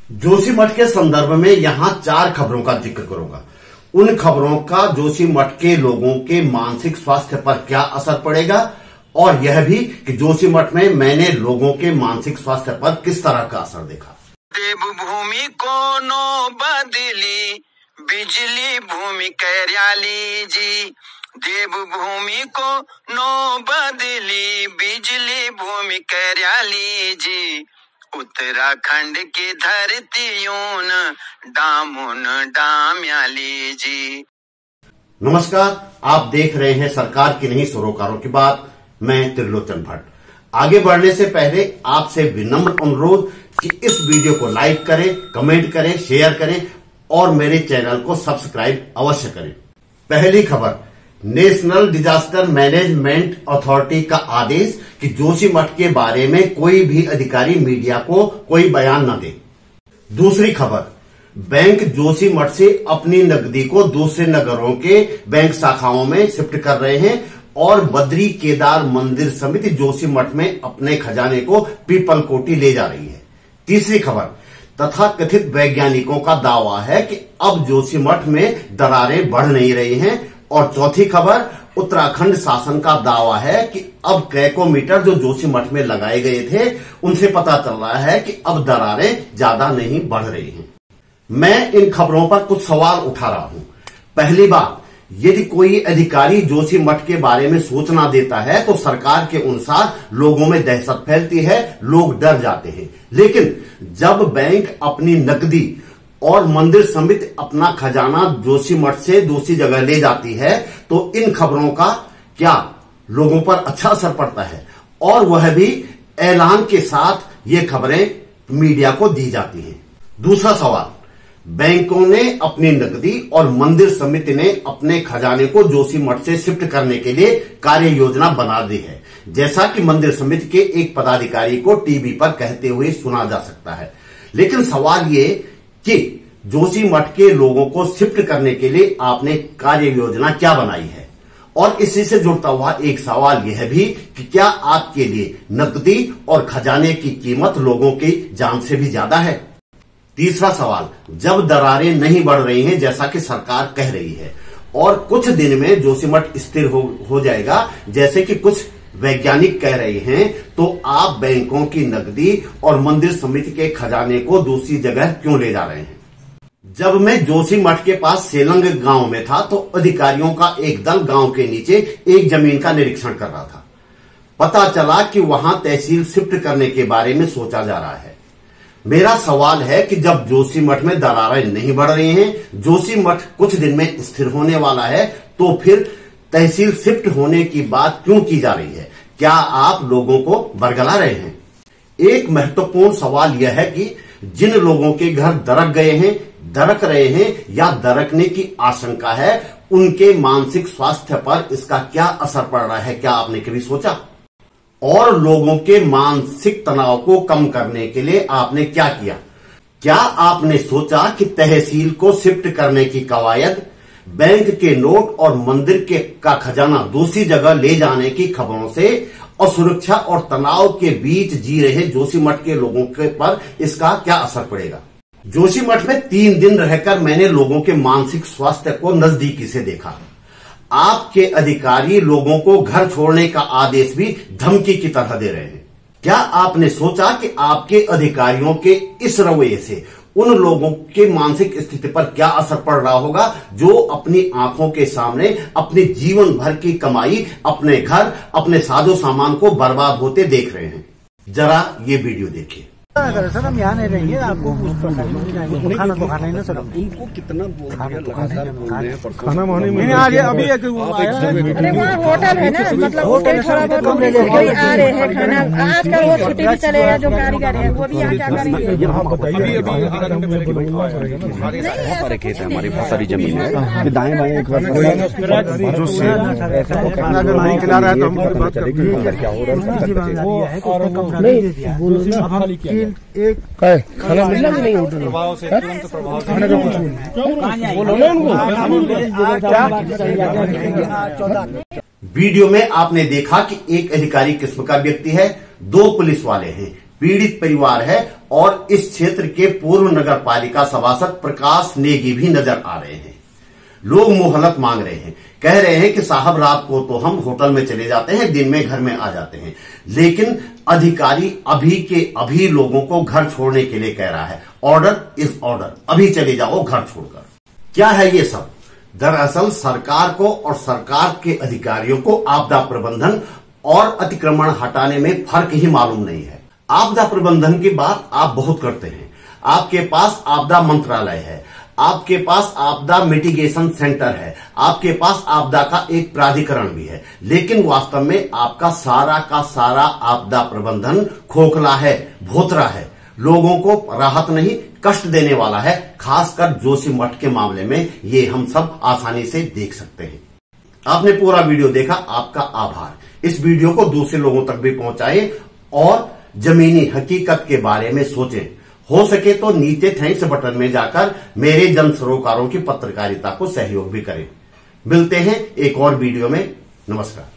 जोशीमठ के संदर्भ में यहाँ 4 खबरों का जिक्र करूंगा। उन खबरों का जोशीमठ के लोगों के मानसिक स्वास्थ्य पर क्या असर पड़ेगा और यह भी कि जोशीमठ में मैंने लोगों के मानसिक स्वास्थ्य पर किस तरह का असर देखा। देवभूमि को नो बदली बिजली भूमि कैर्याली जी, देवभूमि को नो बदली बिजली भूमि कैर्याली जी, उत्तराखंड की धरतियों डामुन डाम्याली जी। नमस्कार, आप देख रहे हैं सरकार की नहीं सरोकारों की बात। मैं त्रिलोचन भट्ट। आगे बढ़ने से पहले आपसे विनम्र अनुरोध कि इस वीडियो को लाइक करें, कमेंट करें, शेयर करें और मेरे चैनल को सब्सक्राइब अवश्य करें। पहली खबर, नेशनल डिजास्टर मैनेजमेंट अथॉरिटी का आदेश कि जोशीमठ के बारे में कोई भी अधिकारी मीडिया को कोई बयान न दे। दूसरी खबर, बैंक जोशीमठ से अपनी नकदी को दूसरे नगरों के बैंक शाखाओं में शिफ्ट कर रहे हैं और बद्री केदार मंदिर समिति जोशीमठ में अपने खजाने को पीपल कोटी ले जा रही है। तीसरी खबर, तथाकथित वैज्ञानिकों का दावा है कि अब जोशीमठ में दरारें बढ़ नहीं रही हैं। और चौथी खबर, उत्तराखंड शासन का दावा है कि अब क्रेकोमीटर जो जोशीमठ में लगाए गए थे उनसे पता चल रहा है कि अब दरारें ज्यादा नहीं बढ़ रही हैं। मैं इन खबरों पर कुछ सवाल उठा रहा हूं। पहली बात, यदि कोई अधिकारी जोशीमठ के बारे में सूचना देता है तो सरकार के अनुसार लोगों में दहशत फैलती है, लोग डर जाते हैं। लेकिन जब बैंक अपनी नकदी और मंदिर समिति अपना खजाना जोशीमठ से दूसरी जगह ले जाती है तो इन खबरों का क्या लोगों पर अच्छा असर पड़ता है, और वह भी ऐलान के साथ ये खबरें मीडिया को दी जाती हैं। दूसरा सवाल, बैंकों ने अपनी नकदी और मंदिर समिति ने अपने खजाने को जोशीमठ से शिफ्ट करने के लिए कार्य योजना बना दी है, जैसा कि मंदिर समिति के एक पदाधिकारी को टीवी पर कहते हुए सुना जा सकता है। लेकिन सवाल ये कि जोशीमठ के लोगों को शिफ्ट करने के लिए आपने कार्य योजना क्या बनाई है, और इसी से जुड़ता हुआ एक सवाल यह भी कि क्या आपके लिए नकदी और खजाने की कीमत लोगों की जान से भी ज्यादा है। तीसरा सवाल, जब दरारें नहीं बढ़ रही हैं जैसा कि सरकार कह रही है और कुछ दिन में जोशीमठ स्थिर हो जाएगा जैसे कि कुछ वैज्ञानिक कह रहे हैं, तो आप बैंकों की नकदी और मंदिर समिति के खजाने को दूसरी जगह क्यों ले जा रहे हैं। जब मैं जोशीमठ के पास सेलंग गांव में था तो अधिकारियों का एक दल गांव के नीचे एक जमीन का निरीक्षण कर रहा था। पता चला कि वहां तहसील शिफ्ट करने के बारे में सोचा जा रहा है। मेरा सवाल है कि जब जोशीमठ में दरारें नहीं बढ़ रही हैं, जोशीमठ कुछ दिन में स्थिर होने वाला है, तो फिर तहसील शिफ्ट होने की बात क्यों की जा रही है। क्या आप लोगों को बरगला रहे हैं। एक महत्वपूर्ण सवाल यह है कि जिन लोगों के घर दरक गए हैं, दरक रहे हैं या दरकने की आशंका है, उनके मानसिक स्वास्थ्य पर इसका क्या असर पड़ रहा है, क्या आपने कभी सोचा। और लोगों के मानसिक तनाव को कम करने के लिए आपने क्या किया। क्या आपने सोचा कि तहसील को शिफ्ट करने की कवायद, बैंक के नोट और मंदिर का खजाना दूसरी जगह ले जाने की खबरों से असुरक्षा और तनाव के बीच जी रहे जोशीमठ के लोगों के पर इसका क्या असर पड़ेगा। जोशीमठ में 3 दिन रहकर मैंने लोगों के मानसिक स्वास्थ्य को नजदीकी से देखा। आपके अधिकारी लोगों को घर छोड़ने का आदेश भी धमकी की तरह दे रहे हैं। क्या आपने सोचा कि आपके अधिकारियों के इस रवैये से उन लोगों के मानसिक स्थिति पर क्या असर पड़ रहा होगा जो अपनी आंखों के सामने अपने जीवन भर की कमाई, अपने घर, अपने साजो सामान को बर्बाद होते देख रहे हैं। जरा ये वीडियो देखिए। अगर सर हम यहाँ नहीं रहेंगे, आपको खाना तो खाना ही ना सर। उनको कितना खाना माने में आगे अभी एक अरे वहाँ होटल है ना, मतलब होटल थोड़ा बहुत कोई आ रहे हैं खाना, आजकल वो छुट्टी भी चलेगा जो कारीगर है वो भी यहाँ क्या करेंगे। हमारे खेत है, हमारी बहुत सारी जमीन है, दाएं बाएं एक बार अगर नहीं खिला रहा है तो हम बात करेंगे। क्या हो रहा है एक खाना मिलना भी नहीं होता प्रभाव से, तुरंत प्रभाव से खाने का कुछ नहीं बोलो ना उनको। वीडियो में आपने देखा कि एक अधिकारी किस्म का व्यक्ति है, 2 पुलिस वाले हैं, पीड़ित परिवार है और इस क्षेत्र के पूर्व नगर पालिका सभासद प्रकाश नेगी भी नजर आ रहे हैं। लोग मोहलत मांग रहे हैं, कह रहे हैं कि साहब रात को तो हम होटल में चले जाते हैं, दिन में घर में आ जाते हैं, लेकिन अधिकारी अभी के अभी लोगों को घर छोड़ने के लिए कह रहा है। ऑर्डर इज ऑर्डर, अभी चले जाओ घर छोड़कर। क्या है ये सब? दरअसल सरकार को और सरकार के अधिकारियों को आपदा प्रबंधन और अतिक्रमण हटाने में फर्क ही मालूम नहीं है। आपदा प्रबंधन की बात आप बहुत करते हैं, आपके पास आपदा मंत्रालय है, आपके पास आपदा मिटिगेशन सेंटर है, आपके पास आपदा का एक प्राधिकरण भी है, लेकिन वास्तव में आपका सारा का सारा आपदा प्रबंधन खोखला है, भोतरा है, लोगों को राहत नहीं कष्ट देने वाला है। खासकर जोशीमठ के मामले में ये हम सब आसानी से देख सकते हैं। आपने पूरा वीडियो देखा, आपका आभार। इस वीडियो को दूसरे लोगों तक भी पहुंचाएं और जमीनी हकीकत के बारे में सोचें। हो सके तो नीचे थैंक्स बटन में जाकर मेरे जन सरोकारों की पत्रकारिता को सहयोग भी करें। मिलते हैं एक और वीडियो में। नमस्कार।